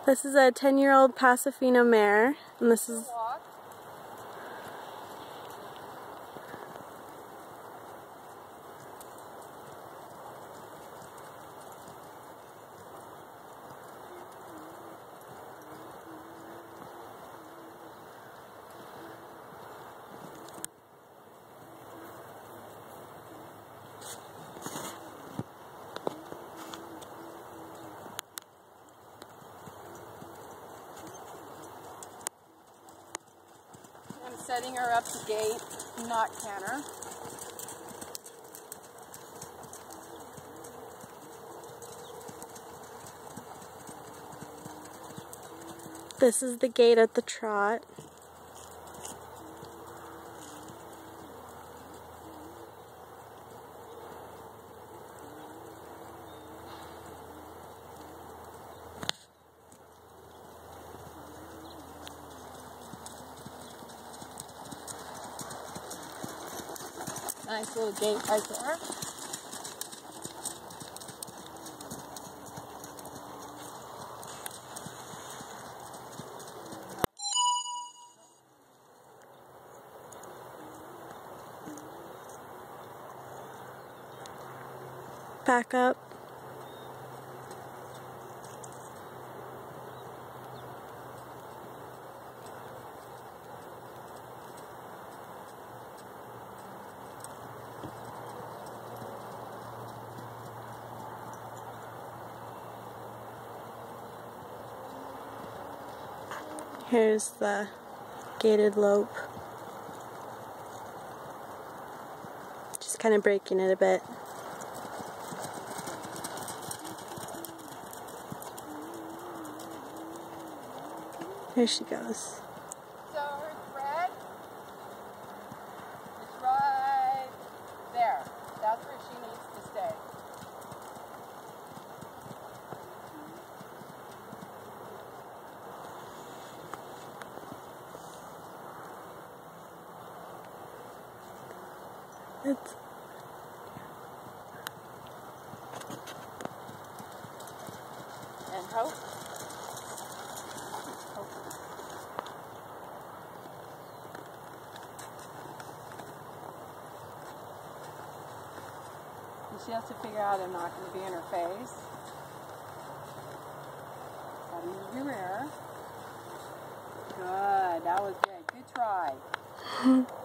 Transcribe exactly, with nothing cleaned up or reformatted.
This is a ten-year-old Pasofino mare, and this is I'm setting her up to gate, not canter. this is the gait at the trot. Nice little gate right there. Back up. Here's the gated lope. Just kind of breaking it a bit. Here she goes. So her thread is right there. That's where she needs to stay. It's And hope. Hope. And she has to figure out I'm not going to be in her face. Gotta use your mirror. Good. That was good. Good try.